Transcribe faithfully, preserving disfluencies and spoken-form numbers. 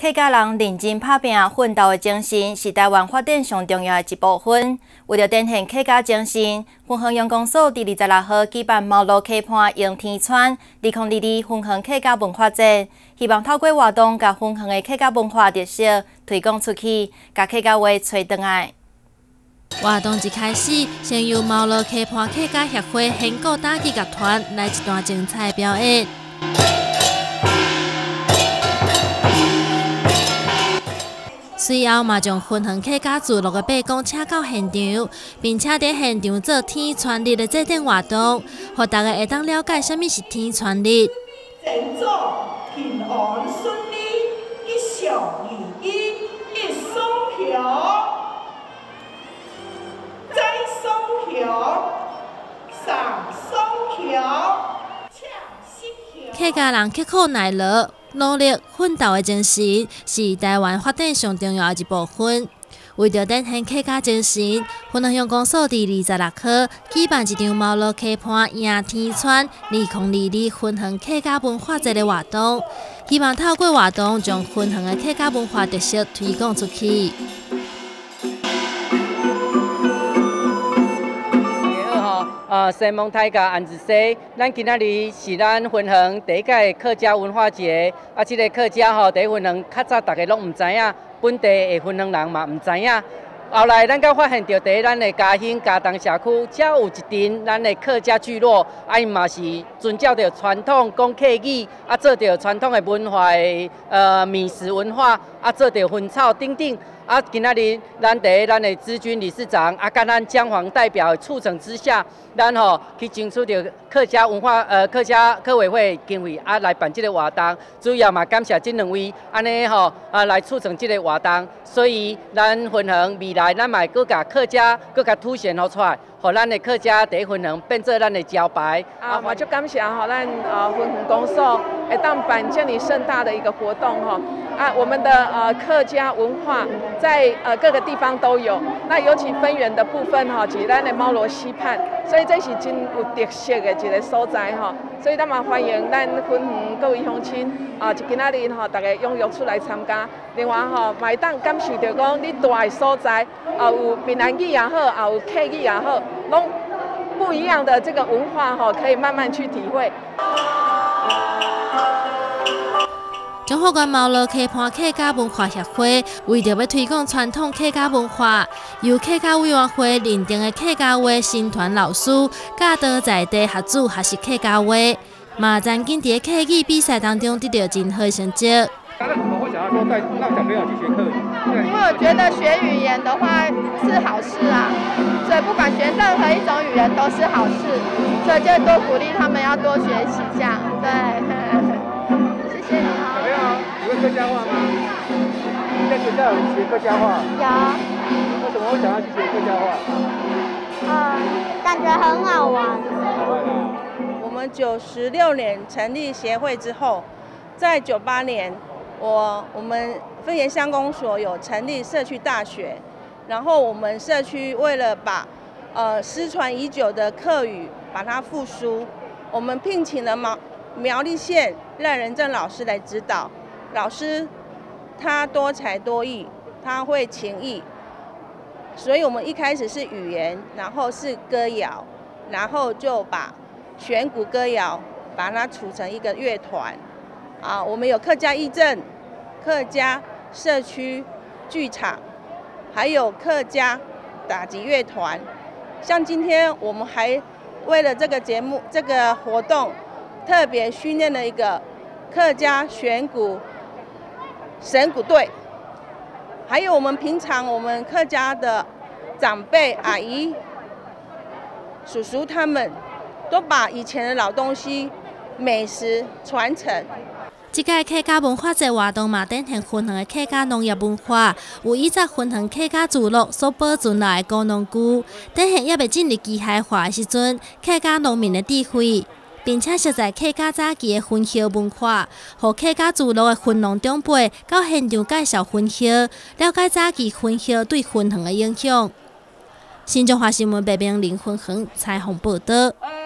客家人认真打拼、奋斗的精神是台湾发展上重要的一部分。为了展现客家精神，分行阳光所伫二十六号举办毛路溪畔迎天川二零二二分行客家文化节，希望透过活动，把分行的客家文化特色推广出去，把客家话吹转来。 活动一开始，先由毛路溪畔客家协会献鼓打击乐团来一段精彩表演。 随后嘛，将分行客家族落个八公请到现场，并且在现场做天传日的祭典活动，让大家会当了解什么是天传日。 整座平安顺利，一祥如意，一松桥，再松桥，上松桥，抢新桥。 客家人刻苦耐劳。 努力奋斗的精神是台湾发展上重要的一部分。为着展现客家精神，分行阳光所伫二十六号举办一场毛路溪畔迎天川二零二二分行客家文化节的活动，希望透过活动将分行的客家文化特色推广出去。 啊，西蒙大家安子西，咱今仔日是咱分行第一届客家文化节。啊，这个客家吼，第一分行较早大家拢唔知影，本地的分行人嘛唔知影。后来咱才发现到，第一咱的嘉兴嘉东社区，才有一阵咱的客家聚落，啊，因嘛是遵照着传统讲客语，啊，做着传统的文化的呃美食文化，啊，做着薰草等等。 啊，今仔日咱第一咱的资军理事长啊，甲咱江黄代表的促成之下，咱吼去争取着客家文化呃客家客委会经费啊来办这个活动，主要嘛感谢这两位安尼吼啊来促成这个活动，所以咱分行未来咱嘛搁甲客家搁甲凸显出来，互咱的客家第一分行变做咱的招牌。 啊，我就感谢吼咱呃分行公所会当办这么盛大的一个活动哈啊，我们的呃客家文化。 在呃各个地方都有，那尤其分园的部分哈，是咱的猫罗溪畔，所以这是真有特色的一个所在哈。所以咱嘛欢迎咱分园各位乡亲啊，就今仔日吼，大家踊跃出来参加。另外吼，嘛会当感受到讲你大的所在，啊有闽南语也好，啊有客语也好，拢不一样的这个文化哈，可以慢慢去体会。 中华县毛路溪畔客家文化协会为着要推广传统客家文化，由客家委员会认定的客家话新传老师教导在地学子学习客家话，嘛曾经在客语比赛当中得到真好的成绩。 那为什么会想要说带让小朋友去学客语？ 因为我觉得学语言的话是好事啊，所以不管学任何一种语言都是好事，所以就多鼓励他们要多学习这样，对。谢谢你啊。 你会客家话吗？你在学校有学客家话？ 有。 为什么会想要去学客家话？ 嗯，感觉很好玩。 好玩啊！ 我们九十六年成立协会之后，在九八年，我我们分园乡公所有成立社区大学，然后我们社区为了把呃失传已久的客语把它复苏，我们聘请了苗苗栗县赖仁正老师来指导。 老师他多才多艺，他会情艺，所以我们一开始是语言，然后是歌谣，然后就把选古歌谣把它组成一个乐团。啊，我们有客家义政、客家社区剧场，还有客家打击乐团。像今天我们还为了这个节目、这个活动，特别训练了一个客家选古。 神鼓队，还有我们平常我们客家的长辈阿姨、叔叔他们，都把以前的老东西、美食传承。 这届客家文化节活动嘛，展现分行的客家农业文化，有以前分行客家聚落所保存来的古农具，展现也未进入机械化的时阵，客家农民的智慧。 并且实在客家早期的分校文化，和客家聚落的分农长辈到现场介绍分校，了解早期分校对分行的影响。新中华新闻北平林分行采访报道。